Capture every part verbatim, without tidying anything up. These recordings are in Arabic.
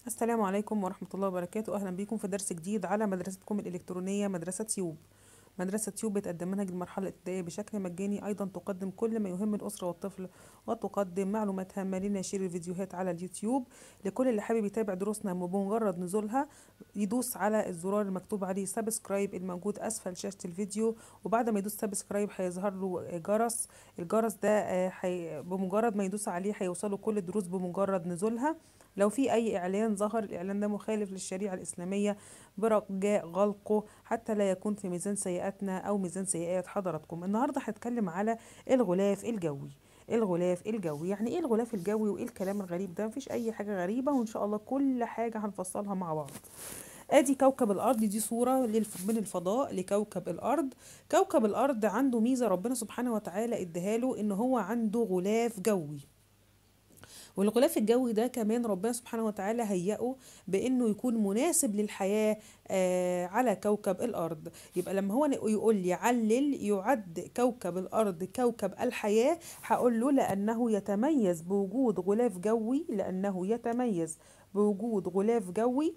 السلام عليكم ورحمة الله وبركاته. أهلا بكم في درس جديد على مدرستكم الإلكترونية مدرسة تيوب. مدرسة تيوب بتقدم منهج المرحلة الابتدائية بشكل مجاني، أيضا تقدم كل ما يهم الأسرة والطفل، وتقدم معلومات هامة لناشر الفيديوهات على اليوتيوب. لكل اللي حابب يتابع دروسنا بمجرد نزولها يدوس على الزرار المكتوب عليه سبسكرايب الموجود أسفل شاشة الفيديو، وبعد ما يدوس سبسكرايب هيظهر له جرس. الجرس ده آه، حي... بمجرد ما يدوس عليه هيوصله كل الدروس بمجرد نزولها. لو في أي إعلان ظهر الإعلان ده مخالف للشريعة الإسلامية برجاء غلقه حتى لا يكون في ميزان سيئاتنا أو ميزان سيئات حضراتكم. النهاردة هتكلم على الغلاف الجوي. الغلاف الجوي يعني ايه الغلاف الجوي وايه الكلام الغريب ده؟ مفيش اي حاجة غريبة، وان شاء الله كل حاجة هنفصلها مع بعض. ادي كوكب الارض، دي صورة للف- من الفضاء لكوكب الارض. كوكب الارض عنده ميزة ربنا سبحانه وتعالى اداها ان هو عنده غلاف جوي. والغلاف الجوي ده كمان ربنا سبحانه وتعالى هيئه بانه يكون مناسب للحياة آه على كوكب الارض. يبقى لما هو يقول لي علل يعد كوكب الارض كوكب الحياة، هقول له لانه يتميز بوجود غلاف جوي، لانه يتميز بوجود غلاف جوي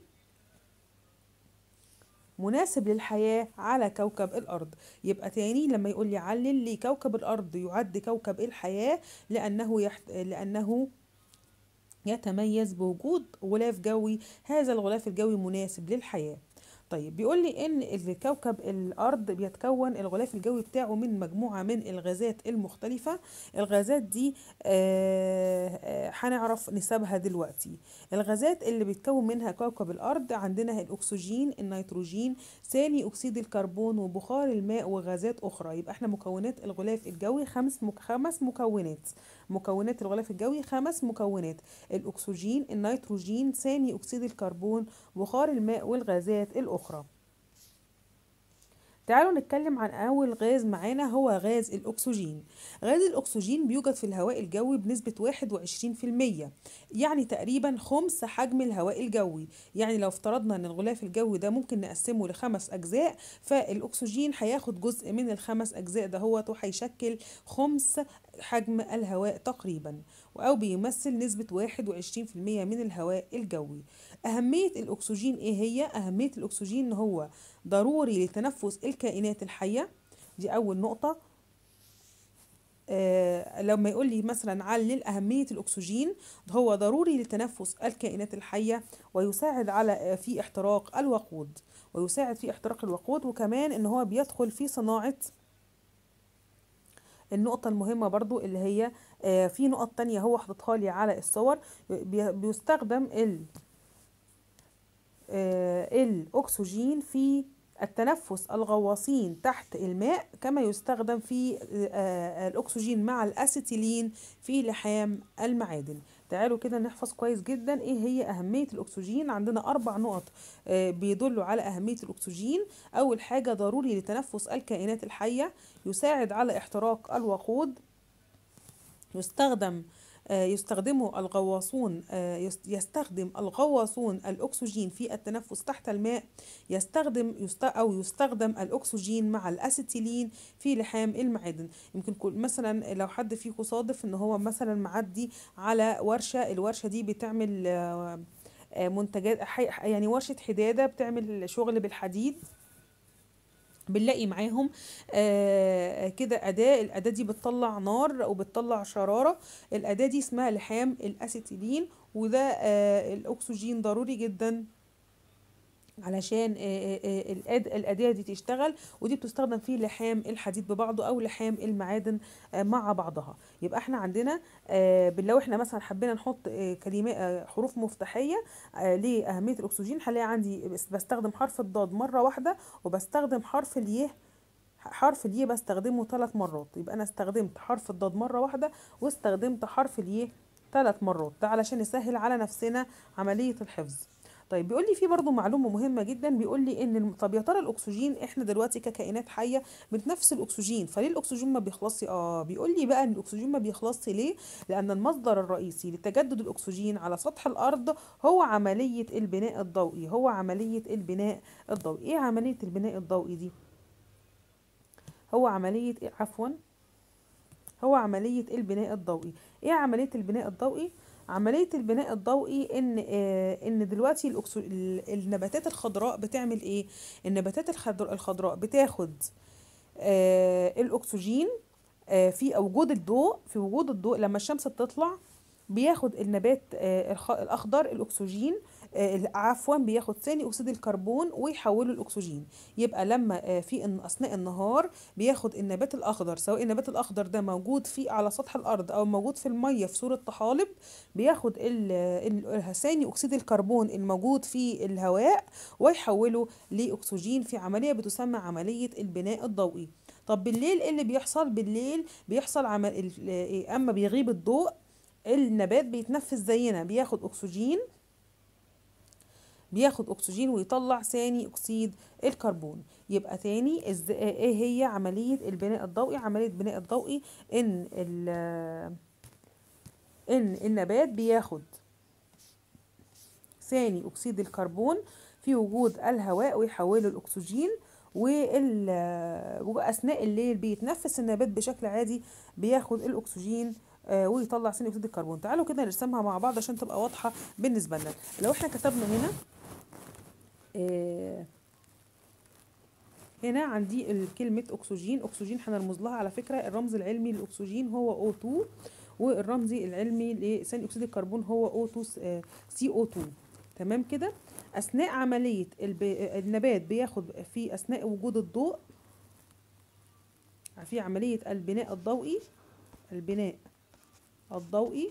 مناسب للحياة على كوكب الأرض. يبقى تاني لما يقول لي علل لي كوكب الأرض يعد كوكب الحياة، لأنه يحت... لأنه يتميز بوجود غلاف جوي، هذا الغلاف الجوي مناسب للحياة. طيب بيقول لي ان الكوكب الارض بيتكون الغلاف الجوي بتاعه من مجموعه من الغازات المختلفه. الغازات دي آه، آه، هنعرف نسبها دلوقتي. الغازات اللي بيتكون منها كوكب الارض عندنا الاكسجين، النيتروجين، ثاني اكسيد الكربون، وبخار الماء، وغازات اخرى. يبقى احنا مكونات الغلاف الجوي خمس مك... خمس مكونات. مكونات الغلاف الجوي خمس مكونات: الأكسجين، النيتروجين، ثاني أكسيد الكربون، بخار الماء، والغازات الأخرى. تعالوا نتكلم عن أول غاز معانا، هو غاز الأكسجين. غاز الأكسجين بيوجد في الهواء الجوي بنسبة واحد وعشرين في المية، يعني تقريبا خمس حجم الهواء الجوي. يعني لو افترضنا أن الغلاف الجوي ده ممكن نقسمه لخمس أجزاء، فالأكسجين هياخد جزء من الخمس أجزاء ده هو وهيشكل خمس حجم الهواء تقريبا، أو بيمثل نسبة واحد وعشرين في المية من الهواء الجوي. أهمية الأكسجين إيه هي؟ أهمية الأكسجين إن هو ضروري لتنفس الكائنات الحية. دي أول نقطة. آه لما يقول لي مثلا علل أهمية الأكسجين، هو ضروري لتنفس الكائنات الحية، ويساعد على آه، في احتراق الوقود، ويساعد في احتراق الوقود، وكمان ان هو بيدخل في صناعة. النقطة المهمة برضو اللي هي آه في نقط تانية هو حاططها لي على الصور. بي- بيستخدم ال آه، الأكسجين في التنفس الغواصين تحت الماء، كما يستخدم في آه، الأكسجين مع الأسيتيلين في لحام المعادن. تعالوا كده نحفظ كويس جدا ايه هي أهمية الأكسجين. عندنا أربع نقط آه، بيدلوا على أهمية الأكسجين. أول حاجة ضروري لتنفس الكائنات الحية، يساعد على احتراق الوقود، يستخدم آه، يستخدمه الغواصون آه، يس- يستخدم الغواصون الأكسجين في التنفس تحت الماء، يستخدم يست أو يستخدم الأكسجين مع الأسيتيلين في لحام المعادن. يمكن كل مثلا لو حد فيكم صادف ان هو مثلا معدي على ورشة، الورشة دي بتعمل آه، آه، منتجات حي- يعني ورشة حدادة بتعمل شغل بالحديد، بنلاقي معاهم آه كده أداة. الأداة دي بتطلع نار وبتطلع شرارة. الأداة دي اسمها لحام الأسيتيلين، وده آه الأكسجين ضروري جدا علشان آه، آه، آه، الأد- الأداة دي تشتغل. ودي بتستخدم في لحام الحديد ببعضه أو لحام المعادن آه، مع بعضها. يبقى احنا عندنا آه، لو احنا مثلا حبينا نحط آه، كلمات آه، حروف مفتاحية آه، لأهمية الأكسجين، هنلاقي عندي بس- بستخدم حرف الضاد مرة واحدة، وبستخدم حرف الياء. حرف الياء بستخدمه ثلاث مرات. يبقى انا استخدمت حرف الضاد مرة واحدة، واستخدمت حرف الياء ثلاث مرات، ده علشان نسهل على نفسنا عملية الحفظ. طيب بيقول لي في برضو معلومة مهمة جدا، بيقول لي ان الم- طب يا ترى الاكسجين احنا دلوقتي ككائنات حية بنتنفس الاكسجين، فليه الاكسجين ما بيخلصش؟ اه بيقول لي بقى ان الاكسجين ما بيخلصش ليه؟ لان المصدر الرئيسي لتجدد الاكسجين على سطح الارض هو عملية البناء الضوئي. هو عملية البناء الضوئي. ايه عملية البناء الضوئي دي؟ هو عملية عفوا هو عملية البناء الضوئي. ايه عملية البناء الضوئي؟ عملية البناء الضوئي ان آه ان دلوقتي الأكسو... ال- النباتات الخضراء بتعمل ايه؟ النباتات الخضر... الخضراء بتاخد آه الاكسجين آه في وجود الضوء، في وجود الضوء لما الشمس بتطلع بياخد النبات آه الخ... الاخضر الاكسجين، آه عفوا بياخد ثاني اكسيد الكربون ويحوله الاكسجين. يبقى لما آه في إن- اثناء النهار بياخد النبات الاخضر، سواء النبات الاخضر ده موجود في على سطح الارض او موجود في الميه في صوره طحالب، بياخد ال- ال- ثاني اكسيد الكربون الموجود في الهواء ويحوله لاكسجين في عمليه بتسمى عمليه البناء الضوئي. طب بالليل ايه اللي بيحصل؟ بالليل بيحصل عمل ال- إيه، اما بيغيب الضوء النبات بيتنفس زينا، بياخد اكسجين، بياخد اكسجين ويطلع ثاني اكسيد الكربون. يبقى تاني إز- ايه هي عملية البناء الضوئي؟ عملية البناء الضوئي ان ال- ان النبات بياخد ثاني اكسيد الكربون في وجود الهواء ويحوله الاكسجين، وال واثناء الليل بيتنفس النبات بشكل عادي، بياخد الاكسجين آه، ويطلع ثاني اكسيد الكربون. تعالوا كده نرسمها مع بعض عشان تبقى واضحه بالنسبه لنا. لو احنا كتبنا هنا آه، هنا عندي ال- كلمه اكسجين، اكسجين هنرمز لها على فكره، الرمز العلمي للاكسجين هو أو اتنين، والرمز العلمي لثاني اكسيد الكربون هو أو اتنين سي أو اتنين. تمام كده. اثناء عمليه الب... النبات بياخد في اثناء وجود الضوء في عمليه البناء الضوئي، البناء الضوئي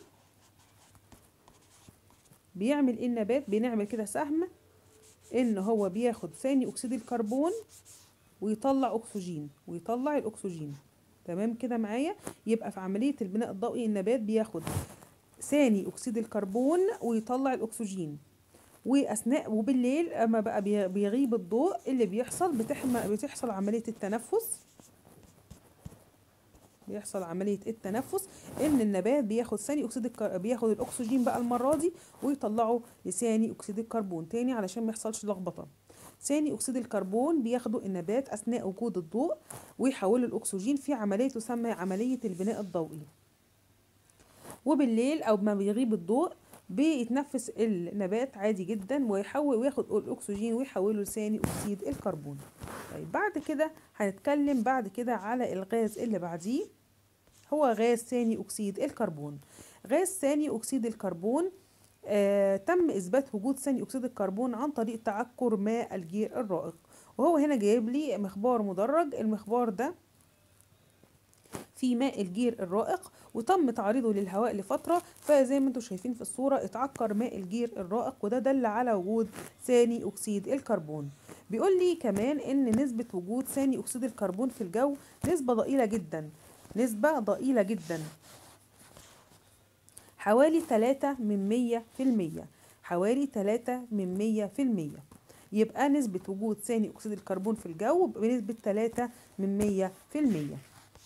بيعمل ايه النبات؟ بنعمل كده سهم ان هو بياخد ثاني اكسيد الكربون ويطلع اكسجين، ويطلع الاكسجين. تمام كده معايا؟ يبقى في عمليه البناء الضوئي النبات بياخد ثاني اكسيد الكربون ويطلع الاكسجين، واثناء وبالليل اما بقى بي- بيغيب الضوء اللي بيحصل بتحم... بتحصل عمليه التنفس، بيحصل عمليه التنفس ان النبات بياخد ثاني اكسيد الكر... بياخد الاكسجين بقى المره دي ويطلعه لثاني اكسيد الكربون. تاني علشان ما يحصلش لخبطه، ثاني اكسيد الكربون بياخده النبات اثناء وجود الضوء ويحوله الاكسجين في عمليه تسمى عمليه البناء الضوئي. وبالليل او ما بيغيب الضوء بيتنفس النبات عادي جدا ويحول وياخد الاكسجين ويحوله لثاني اكسيد الكربون. طيب بعد كده هنتكلم بعد كده على الغاز اللي بعديه، هو غاز ثاني اكسيد الكربون. غاز ثاني اكسيد الكربون آه تم اثبات وجود ثاني اكسيد الكربون عن طريق تعكر ماء الجير الرائق. وهو هنا جايب لي مخبار مدرج، المخبار ده في ماء الجير الرائق وتم تعريضه للهواء لفترة، فزي ما انتم شايفين في الصورة اتعكر ماء الجير الرائق وده دل على وجود ثاني أكسيد الكربون. بيقول لي كمان ان نسبة وجود ثاني أكسيد الكربون في الجو نسبة ضئيلة جدا، نسبة ضئيلة جدا، حوالي ثلاثة من مية في المية، حوالي ثلاثة من مية في المية. يبقى نسبة وجود ثاني أكسيد الكربون في الجو بنسبة ثلاثة من مية في المية.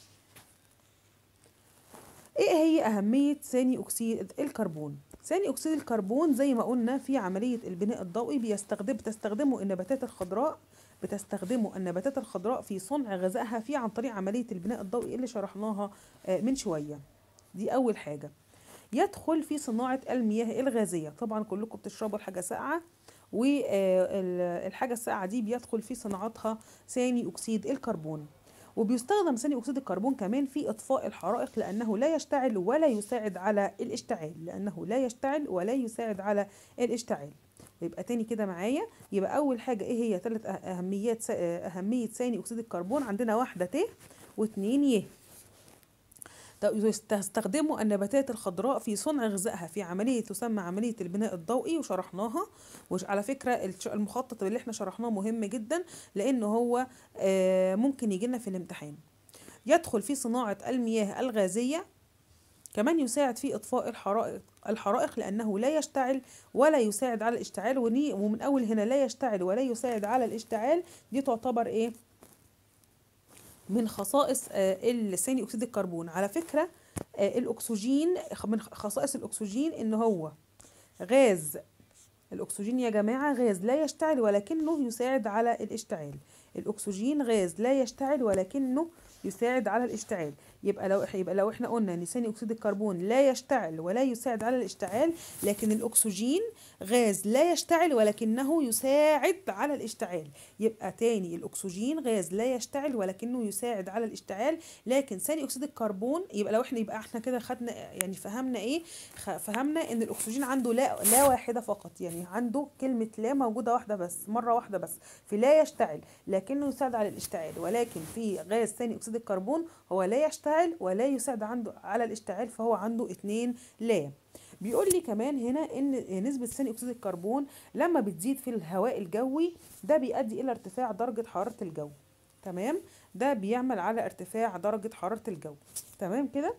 ايه هي اهمية ثاني اكسيد الكربون؟ ثاني اكسيد الكربون زي ما قلنا في عملية البناء الضوئي بيستخدم بتستخدمه النباتات الخضراء، بتستخدمه النباتات الخضراء في صنع غذائها في عن طريق عملية البناء الضوئي اللي شرحناها من شوية. دي اول حاجة. يدخل في صناعة المياه الغازية، طبعا كلكم بتشربوا الحاجة ساقعة، والحاجة الساقعة دي بيدخل في صناعتها ثاني اكسيد الكربون. وبيستخدم ثاني اكسيد الكربون كمان في اطفاء الحرائق لانه لا يشتعل ولا يساعد على الاشتعال، لانه لا يشتعل ولا يساعد على الاشتعال. يبقى تاني كده معايا، يبقى اول حاجه ايه هي ثلاث اهميات اهميه ثاني اكسيد الكربون؟ عندنا واحده ت واتنين ي. تستخدم النباتات الخضراء في صنع غذائها في عملية تسمى عملية البناء الضوئي وشرحناها. وعلى فكرة المخطط اللي احنا شرحناه مهم جدا لانه هو ممكن يجينا في الامتحان. يدخل في صناعة المياه الغازية، كمان يساعد في إطفاء الحرائق الحرائق لأنه لا يشتعل ولا يساعد على الاشتعال. ومن أول هنا لا يشتعل ولا يساعد على الاشتعال دي تعتبر إيه؟ من خصائص ثاني أكسيد الكربون. على فكرة الأكسجين من خصائص الأكسجين إن هو غاز، الأكسجين يا جماعة غاز لا يشتعل ولكنه يساعد على الاشتعال. الأكسجين غاز لا يشتعل ولكنه يساعد على الاشتعال. يبقى لو يبقى لو احنا قلنا ان ثاني اكسيد الكربون لا يشتعل ولا يساعد على الاشتعال، لكن الاكسجين غاز لا يشتعل ولكنه يساعد على الاشتعال. يبقى تاني الاكسجين غاز لا يشتعل ولكنه يساعد على الاشتعال، لكن ثاني اكسيد الكربون يبقى لو احنا يبقى احنا كده خدنا يعني فهمنا ايه؟ فهمنا ان الاكسجين عنده لا لا واحده فقط، يعني عنده كلمه لا موجوده واحده بس، مره واحده بس في لا يشتعل لكنه يساعد على الاشتعال، ولكن في غاز ثاني اكسيد الكربون هو لا يشتعل ولا يساعد عنده على الاشتعال، فهو عنده اتنين لا. بيقول لي كمان هنا ان نسبة ثاني اكسيد الكربون لما بتزيد في الهواء الجوي ده بيؤدي الى ارتفاع درجة حرارة الجو. تمام، ده بيعمل على ارتفاع درجة حرارة الجو. تمام كده.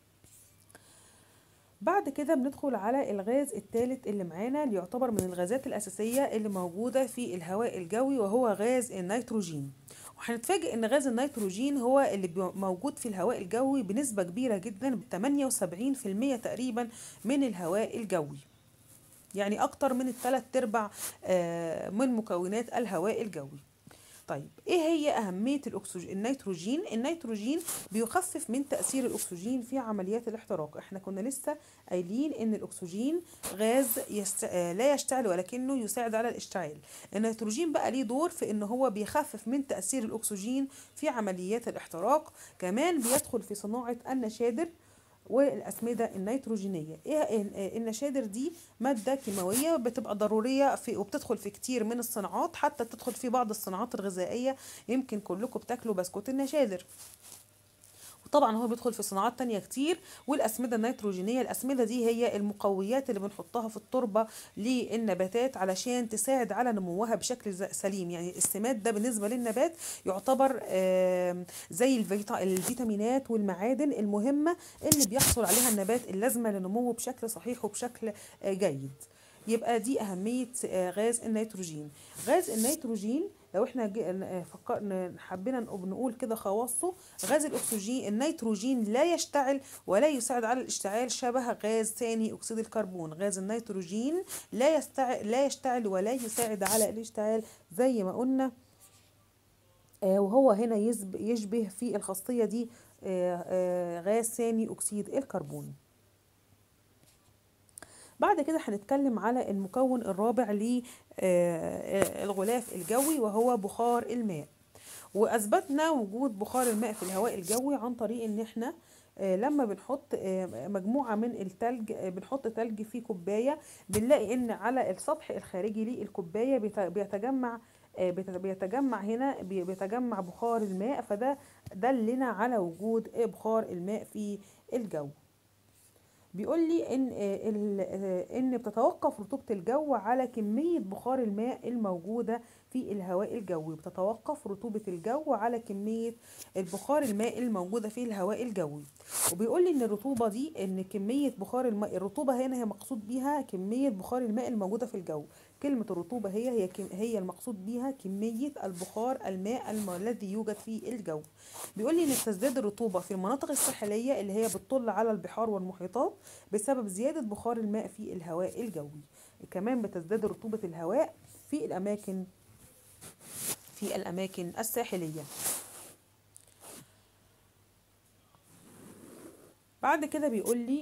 بعد كده بندخل على الغاز الثالث اللي معانا، اللي يعتبر من الغازات الأساسية اللي موجودة في الهواء الجوي، وهو غاز النيتروجين. وهنتفاجئ ان غاز النيتروجين هو اللي موجود في الهواء الجوي بنسبة كبيرة جدا، ب ثمانية وسبعين في المية تقريبا من الهواء الجوي، يعني اكتر من الثلاث ارباع من مكونات الهواء الجوي. طيب ايه هي اهميه الاكسجين؟ النيتروجين النيتروجين بيخفف من تاثير الاكسجين في عمليات الاحتراق. احنا كنا لسه قايلين ان الاكسجين غاز يست... لا يشتعل ولكنه يساعد على الاشتعال. النيتروجين بقى ليه دور في ان هو بيخفف من تاثير الاكسجين في عمليات الاحتراق، كمان بيدخل في صناعه النشادر والأسمدة النيتروجينية. ايه النشادر دي؟ مادة كيماوية بتبقى ضرورية في وبتدخل في كتير من الصناعات، حتى تدخل في بعض الصناعات الغذائية. يمكن كلكم بتاكلوا بسكوت النشادر، وطبعا هو بيدخل في صناعات تانية كتير. والأسمدة النيتروجينية، الأسمدة دي هي المقويات اللي بنحطها في التربة للنباتات علشان تساعد على نموها بشكل سليم. يعني السماد ده بالنسبة للنبات يعتبر زي الفيتامينات والمعادن المهمة اللي بيحصل عليها النبات اللازمة لنموه بشكل صحيح وبشكل جيد. يبقى دي أهمية غاز النيتروجين. غاز النيتروجين لو احنا فكرنا حبينا نقول كده خواصه، غاز الاكسجين النيتروجين لا يشتعل ولا يساعد على الاشتعال شبه غاز ثاني اكسيد الكربون. غاز النيتروجين لا يستعل لا يشتعل ولا يساعد على الاشتعال زي ما قلنا، آه وهو هنا يشبه في الخاصية دي آه آه غاز ثاني اكسيد الكربون. بعد كده هنتكلم على المكون الرابع للغلاف الجوي، وهو بخار الماء. واثبتنا وجود بخار الماء في الهواء الجوي عن طريق ان احنا لما بنحط مجموعة من التلج، بنحط تلج في كوباية، بنلاقي ان على السطح الخارجي للكوباية بيتجمع بيتجمع هنا بيتجمع بخار الماء، فده دلنا على وجود بخار الماء في الجو. بيقول لي ان ان بتتوقف رطوبة الجو على كمية بخار الماء الموجودة في الهواء الجوي. بتتوقف رطوبة الجو على كمية البخار الماء الموجودة في الهواء الجوي. وبيقول لي ان الرطوبة دي ان كمية بخار الماء، الرطوبة هنا هي مقصود بيها كمية بخار الماء الموجودة في الجو. كلمة الرطوبة هي هي هي المقصود بيها كمية البخار الماء الذي يوجد في الجو. بيقول لي ان تزداد الرطوبة في المناطق الساحلية اللي هي بتطل على البحار والمحيطات بسبب زيادة بخار الماء في الهواء الجوي. كمان بتزداد رطوبة الهواء في الأماكن في الأماكن الساحلية. بعد كده بيقول لي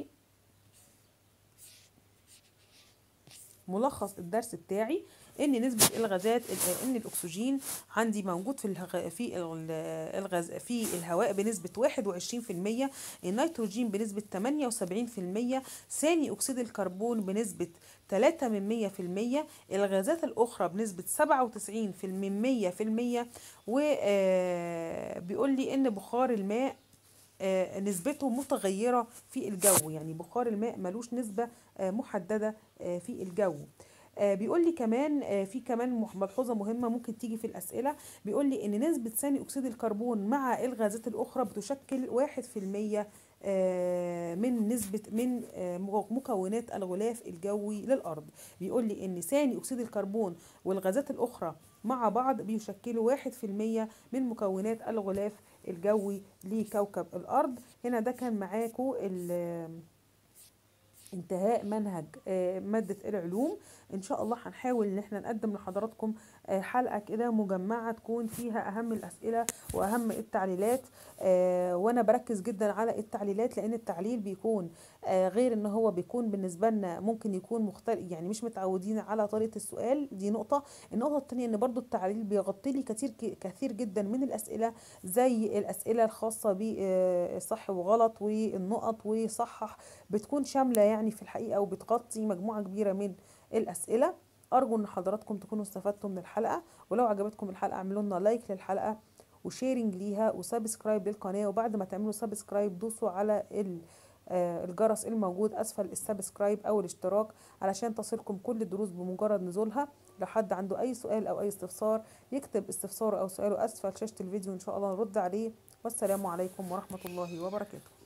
ملخص الدرس بتاعي ان نسبة الغازات، ان الاكسجين عندي موجود في الغ... في الغاز في الهواء بنسبة واحد وعشرين في المية، النيتروجين بنسبة ثمانية وسبعين في المية، ثاني اكسيد الكربون بنسبة ثلاثة من مية في المية، الغازات الاخرى بنسبة سبعة وتسعين من مية في المية. وبيقول لي ان بخار الماء نسبته متغيرة في الجو، يعني بخار الماء ملوش نسبة محددة في الجو. بيقول لي كمان في كمان ملحوظة مهمة ممكن تيجي في الأسئلة، بيقول لي إن نسبة ثاني أكسيد الكربون مع الغازات الأخرى بتشكل واحد في المية من نسبة من مكونات الغلاف الجوي للأرض. بيقول لي إن ثاني أكسيد الكربون والغازات الأخرى مع بعض بيشكلوا واحد في المية من مكونات الغلاف الجوي لكوكب الأرض. هنا ده كان معاكم انتهاء منهج آه، مادة العلوم. ان شاء الله هنحاول ان احنا نقدم لحضراتكم آه، حلقة كده مجمعة تكون فيها اهم الاسئلة واهم التعليلات. آه، وانا بركز جدا على التعليلات، لان التعليل بيكون آه، غير ان هو بيكون بالنسبة لنا ممكن يكون مختلف، يعني مش متعودين على طريقة السؤال. دي نقطة. النقطة التانية ان برضو التعليل بيغطي لي كتير كثير جدا من الاسئلة، زي الاسئلة الخاصة بصح وغلط والنقط وصحح. بتكون شاملة يعني في الحقيقة، وبتغطي مجموعة كبيرة من الأسئلة. أرجو إن حضراتكم تكونوا استفدتوا من الحلقة، ولو عجبتكم الحلقة اعملوا لنا لايك للحلقة وشيرنج ليها وسبسكرايب للقناة. وبعد ما تعملوا سبسكرايب دوسوا على ال- آه، الجرس الموجود أسفل السبسكرايب أو الاشتراك، علشان تصلكم كل الدروس بمجرد نزولها. لو حد عنده أي سؤال أو أي استفسار يكتب استفساره أو سؤاله أسفل شاشة الفيديو، إن شاء الله نرد عليه. والسلام عليكم ورحمة الله وبركاته.